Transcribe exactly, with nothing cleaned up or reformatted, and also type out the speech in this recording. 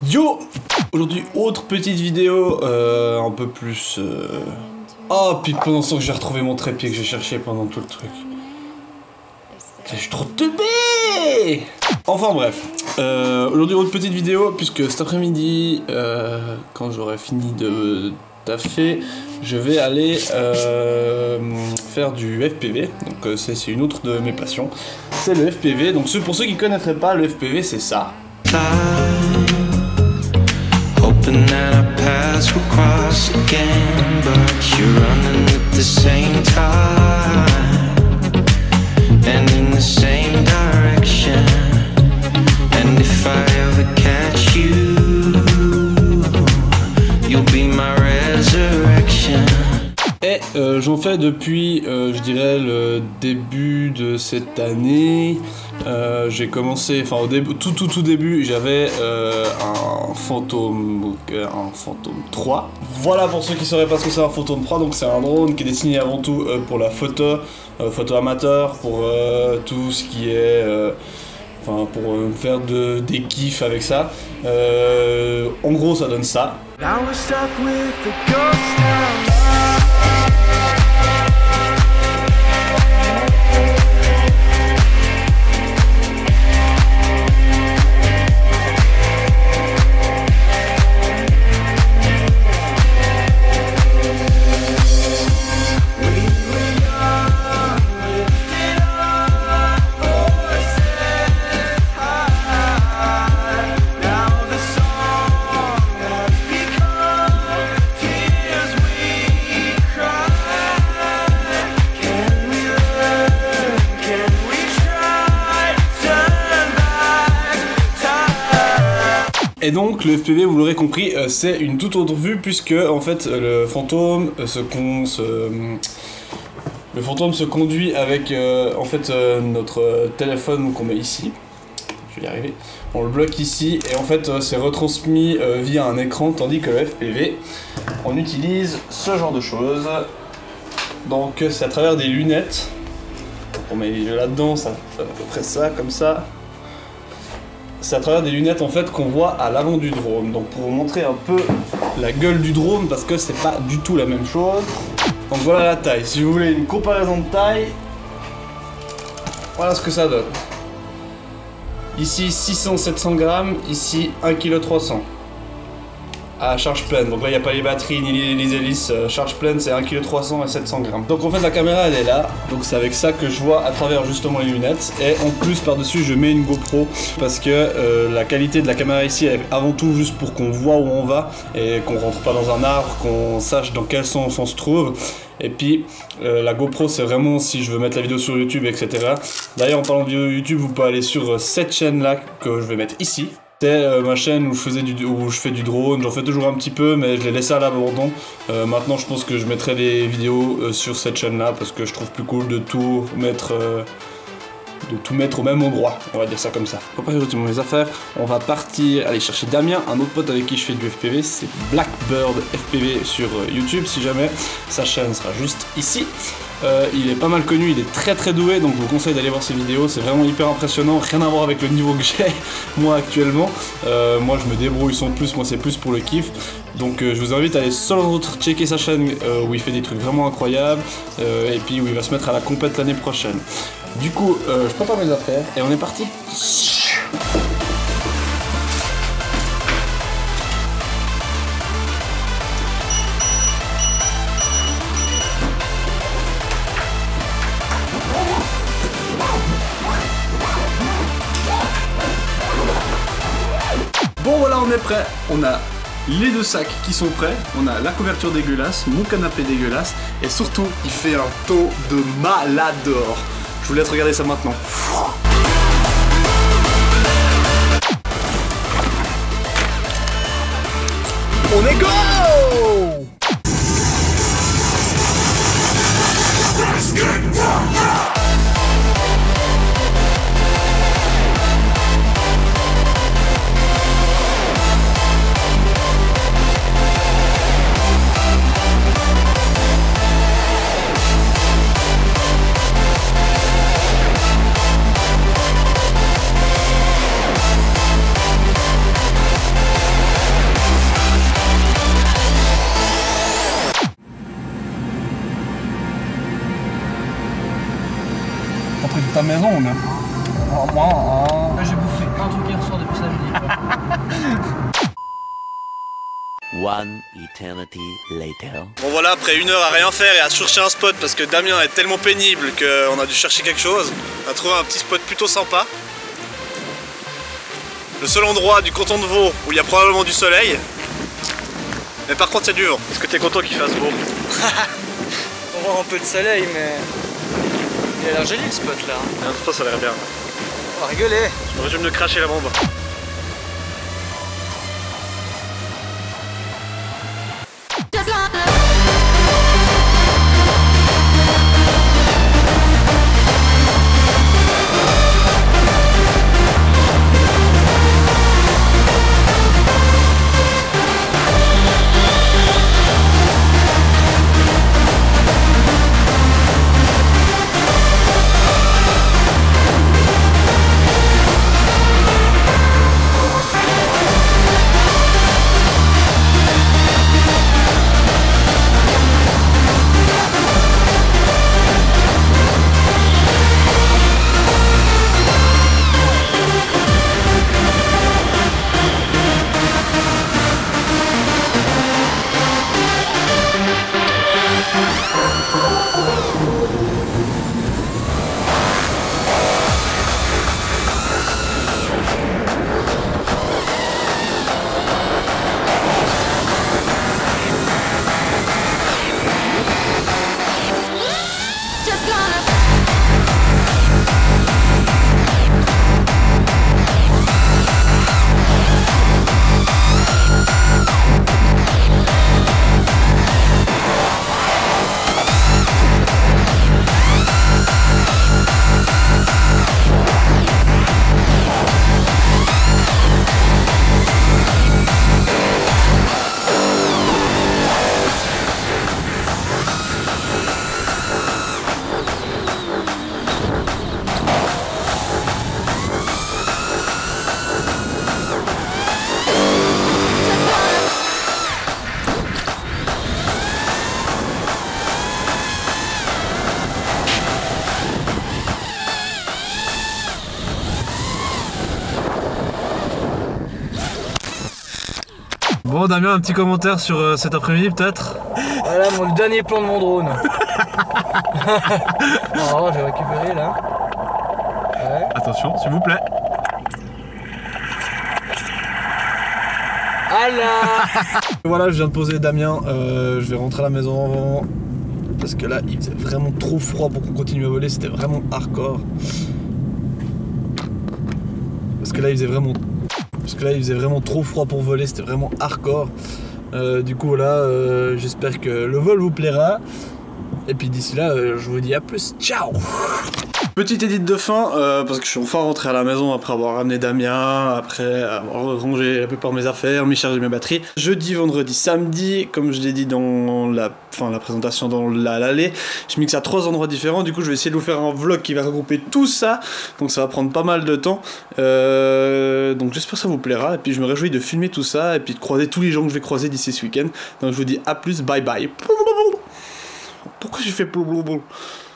Yo! Aujourd'hui, autre petite vidéo, euh, un peu plus... Euh... Oh, puis pendant ce temps que j'ai retrouvé mon trépied que j'ai cherché pendant tout le truc. Je suis trop teubé! Enfin bref, euh, aujourd'hui, autre petite vidéo, puisque cet après-midi, euh, quand j'aurai fini de taffer, je vais aller euh, faire du F P V. Donc euh, c'est une autre de mes passions. C'est le F P V. Donc pour ceux qui ne connaîtraient pas, le F P V, c'est ça. Hoping that our paths will cross again, but you're running at the same time and in the same direction. And if I ever catch you, you'll be my resurrection. Et euh, j'en fais depuis, euh, je dirais, le début de cette année. Euh, j'ai commencé, enfin au début, tout tout tout début, j'avais euh, un Phantom, un Phantom trois. Voilà pour ceux qui ne sauraient pas ce que c'est un Phantom trois, donc c'est un drone qui est destiné avant tout euh, pour la photo, euh, photo amateur, pour euh, tout ce qui est, euh, enfin pour euh, faire de, des kiffs avec ça. Euh, en gros, ça donne ça. Now we're stuck with the ghost town. Et donc le F P V, vous l'aurez compris, euh, c'est une toute autre vue puisque en fait le fantôme euh, se, con, se euh, le fantôme se conduit avec euh, en fait euh, notre téléphone qu'on met ici. Je vais y arriver. On le bloque ici et en fait euh, c'est retransmis euh, via un écran, tandis que le F P V, on utilise ce genre de choses. Donc c'est à travers des lunettes. On met là-dedans, ça à peu près ça, comme ça. C'est à travers des lunettes en fait qu'on voit à l'avant du drone. Donc pour vous montrer un peu la gueule du drone, parce que c'est pas du tout la même chose. Donc voilà la taille. Si vous voulez une comparaison de taille, voilà ce que ça donne. Ici six cents à sept cents grammes, ici un virgule trois kilos à charge pleine. Donc là il n'y a pas les batteries ni les, les hélices. Charge pleine c'est un virgule trois kilos à sept cents grammes. Donc en fait la caméra elle est là. Donc c'est avec ça que je vois à travers justement les lunettes. Et en plus par dessus je mets une GoPro. Parce que euh, la qualité de la caméra ici est avant tout juste pour qu'on voit où on va. Et qu'on rentre pas dans un arbre, qu'on sache dans quel sens on se trouve. Et puis euh, la GoPro c'est vraiment si je veux mettre la vidéo sur YouTube, et cetera. D'ailleurs en parlant de vidéo YouTube, vous pouvez aller sur euh, cette chaîne là que je vais mettre ici. C'est euh, ma chaîne où je, faisais du, où je fais du drone, j'en fais toujours un petit peu mais je l'ai laissé à l'abandon. Euh, maintenant je pense que je mettrai des vidéos euh, sur cette chaîne là parce que je trouve plus cool de tout mettre, euh, de tout mettre au même endroit, on va dire ça comme ça. Pour pas retirer mes affaires, on va partir aller chercher Damien, un autre pote avec qui je fais du F P V, c'est Blackbird F P V sur euh, YouTube si jamais, sa chaîne sera juste ici. Euh, il est pas mal connu, il est très très doué, donc je vous conseille d'aller voir ses vidéos, c'est vraiment hyper impressionnant, rien à voir avec le niveau que j'ai moi actuellement. Euh, moi je me débrouille sans plus, moi c'est plus pour le kiff. Donc euh, je vous invite à aller seul en autre checker sa chaîne euh, où il fait des trucs vraiment incroyables, euh, et puis où il va se mettre à la compète l'année prochaine. Du coup, euh, je prépare mes affaires et on est parti. Bon voilà, on est prêt, on a les deux sacs qui sont prêts, on a la couverture dégueulasse, mon canapé dégueulasse, et surtout, il fait un taux de malade dehors. Je vous laisse regarder ça maintenant. On est go! ongles. Là j'ai bouffé un truc hier soir depuis samedi. One eternity later. Bon voilà, après une heure à rien faire et à chercher un spot parce que Damien est tellement pénible qu'on a dû chercher quelque chose. On a trouvé un petit spot plutôt sympa. Le seul endroit du canton de Vaud où il y a probablement du soleil. Mais par contre il y a du vent. Est-ce que t'es content qu'il fasse beau? On voit un peu de soleil mais... Il a l'air joli le spot là. Ah, ça, ça a l'air bien. On va rigoler. Je vais me cracher la bombe. Bon Damien, un petit commentaire sur euh, cet après-midi peut-être? Voilà mon dernier plan de mon drone. Oh, j'ai récupéré là. Ouais. Attention, s'il vous plaît. Allah. Voilà, je viens de poser Damien, euh, je vais rentrer à la maison avant. Parce que là, il faisait vraiment trop froid pour qu'on continue à voler, c'était vraiment hardcore. Parce que là, il faisait vraiment... Parce que là, il faisait vraiment trop froid pour voler, c'était vraiment hardcore. Euh, du coup, voilà, euh, j'espère que le vol vous plaira. Et puis d'ici là, euh, je vous dis à plus, ciao! Petite édite de fin, euh, parce que je suis enfin rentré à la maison après avoir ramené Damien, après avoir rangé la plupart de mes affaires, mis chargé mes batteries. Jeudi, vendredi, samedi, comme je l'ai dit dans la, enfin, la présentation dans l'allée, je mixe à trois endroits différents, du coup je vais essayer de vous faire un vlog qui va regrouper tout ça, donc ça va prendre pas mal de temps. Euh, donc j'espère que ça vous plaira, et puis je me réjouis de filmer tout ça, et puis de croiser tous les gens que je vais croiser d'ici ce week-end. Donc je vous dis à plus, bye bye. Pourquoi j'ai fait blablabla?